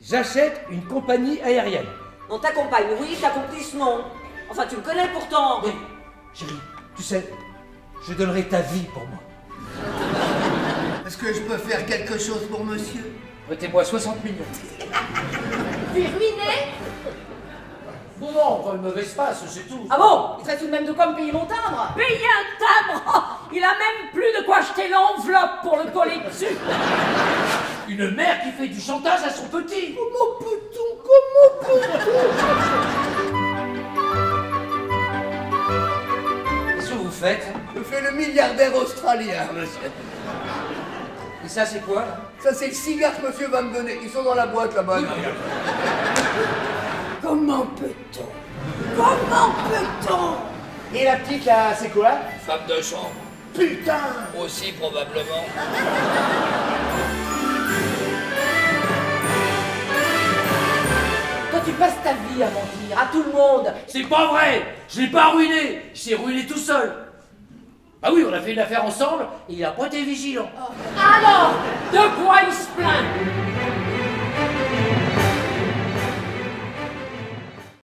J'achète une compagnie aérienne. Non, ta compagne, oui, ta complice, non. Enfin, tu me connais pourtant. Oui, chérie, tu sais, je donnerai ta vie pour moi. Est-ce que je peux faire quelque chose pour monsieur? Prêtez-moi 60 millions. T'es ruiné? Non, non, pas une mauvaise passe, c'est tout. Ah bon? Il serait tout de même de quoi me payer mon timbre? Payer un timbre! Il a même plus de quoi acheter l'enveloppe pour le coller dessus. Une mère qui fait du chantage à son petit. Comment peut-on? Comment peut-on? Qu'est-ce que vous faites? Je fais le milliardaire australien, monsieur. Et ça, c'est quoi, là? Ça, c'est le cigare que monsieur va me donner. Ils sont dans la boîte, là-bas. Comment peut-on? Comment peut-on? Et la petite, là, c'est quoi? Femme de chambre. Putain! Aussi, probablement. Toi, tu passes ta vie à mentir à tout le monde. C'est pas vrai! Je l'ai pas ruiné! Je l'ai ruiné tout seul! Ah oui, on a fait une affaire ensemble et il a pas été vigilant. Alors, de quoi il se plaint?